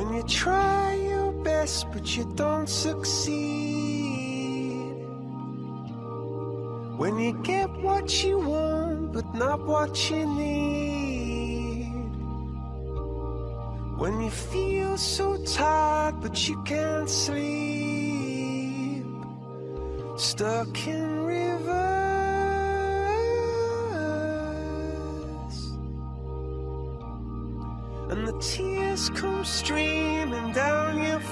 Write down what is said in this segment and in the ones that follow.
When you try your best but you don't succeed. When you get what you want but not what you need. When you feel so tired but you can't sleep. Stuck in reverse. And the tears come streaming down your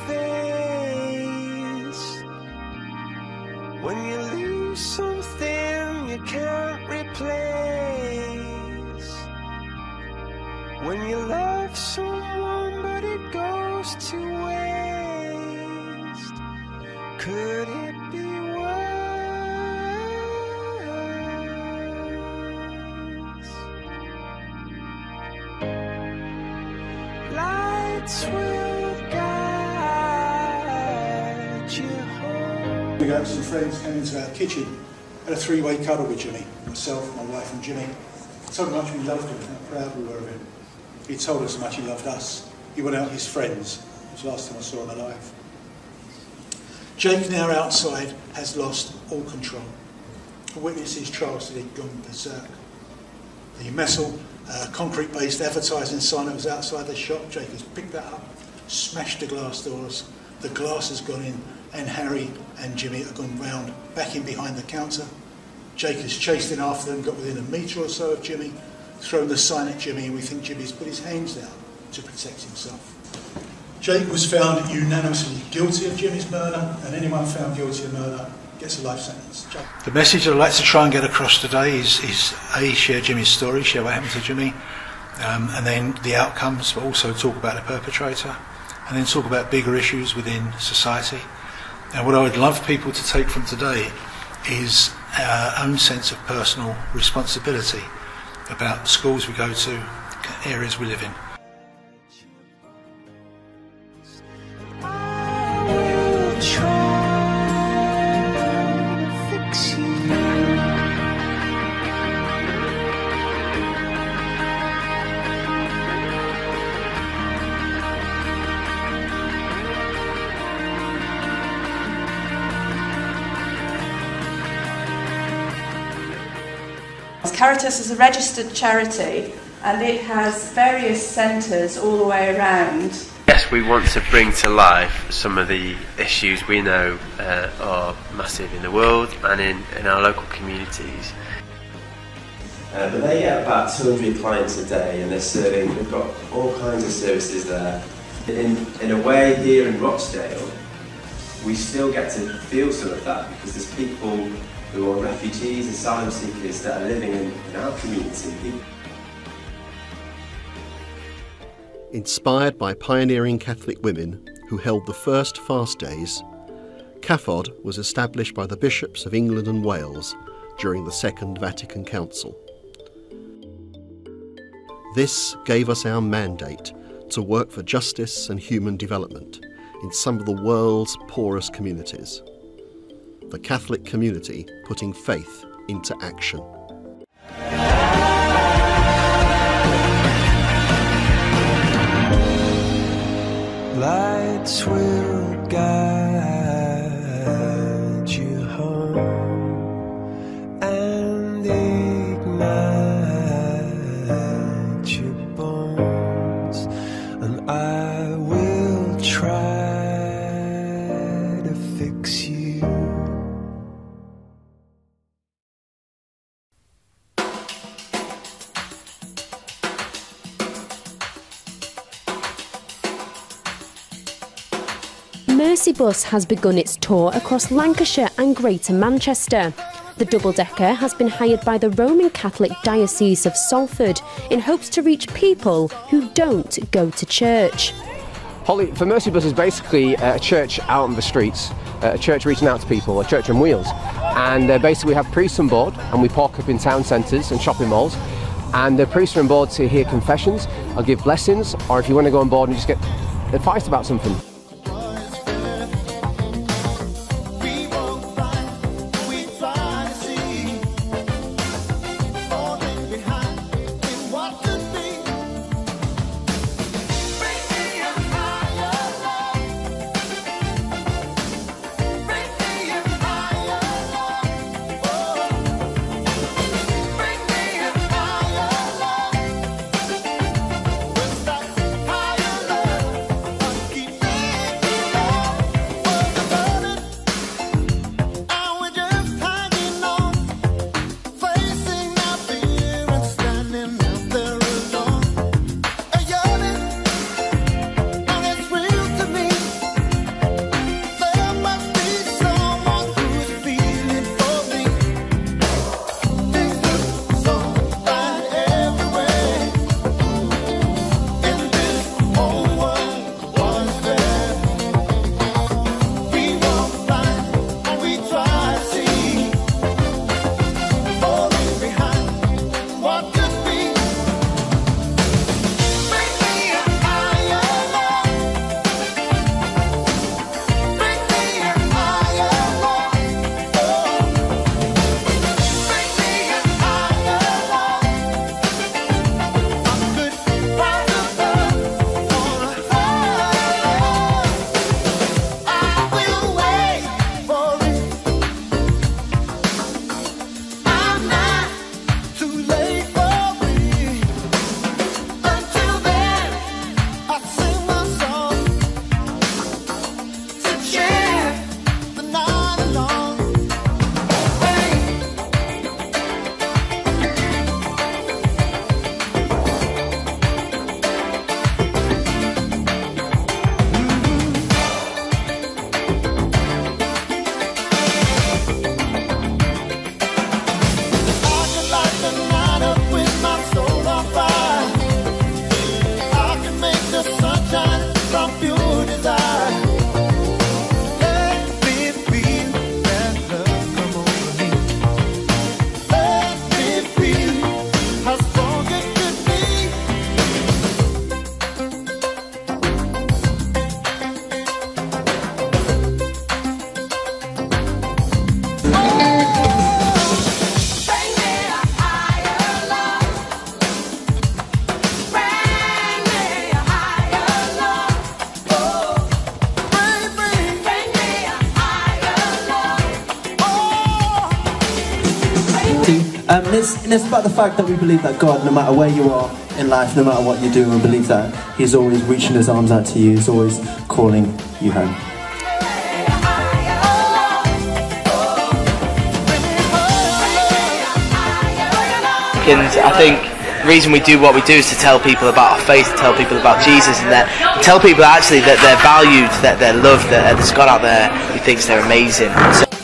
face. When you lose something you can't replace. When you love someone but it goes to waste. Could it be worse? Lights will guide you home. We got some friends came into our kitchen, had a three-way cuddle with Jimmy, myself, my wife and Jimmy. So much we loved him, how proud we were of him. He told us how much he loved us. He went out with his friends. It was the last time I saw him alive. Jake, now outside, has lost all control. A witness his trial said he'd gone berserk. The Messel concrete-based advertising sign that was outside the shop, Jake has picked that up, smashed the glass doors, the glass has gone in, and Harry and Jimmy have gone round, back in behind the counter. Jake has chased in after them, got within a metre or so of Jimmy, thrown the sign at Jimmy, and we think Jimmy's put his hands down to protect himself. Jake was found unanimously guilty of Jimmy's murder, and anyone found guilty of murder gets a life sentence. The message I'd like to try and get across today is A, share Jimmy's story, share what happened to Jimmy, and then the outcomes, but also talk about the perpetrator, and then talk about bigger issues within society. And what I would love people to take from today is our own sense of personal responsibility about the schools we go to, areas we live in. Caritas is a registered charity and it has various centres all the way around. Yes, we want to bring to life some of the issues we know are massive in the world and in our local communities. But they get about 200 clients a day and they've got all kinds of services there. In a way, here in Rochdale, we still get to feel some of that because there's people who are refugees, asylum seekers that are living in our community. Inspired by pioneering Catholic women who held the first fast days, CAFOD was established by the bishops of England and Wales during the Second Vatican Council. This gave us our mandate to work for justice and human development in some of the world's poorest communities. The Catholic community putting faith into action. Lights will guide you home and ignite your bones, and I will try to fix you. Mercybus has begun its tour across Lancashire and Greater Manchester. The double-decker has been hired by the Roman Catholic Diocese of Salford in hopes to reach people who don't go to church. Holly, for Mercybus is basically a church out on the streets, a church reaching out to people, a church on wheels. And basically we have priests on board and we park up in town centres and shopping malls. And the priests are on board to hear confessions or give blessings, or if you want to go on board and just get advice about something. And it's about the fact that we believe that God, no matter where you are in life, no matter what you do, we believe that He's always reaching His arms out to you, He's always calling you home. And I think the reason we do what we do is to tell people about our faith, to tell people about Jesus, and tell people actually that they're valued, that they're loved, that there's God out there who thinks they're amazing.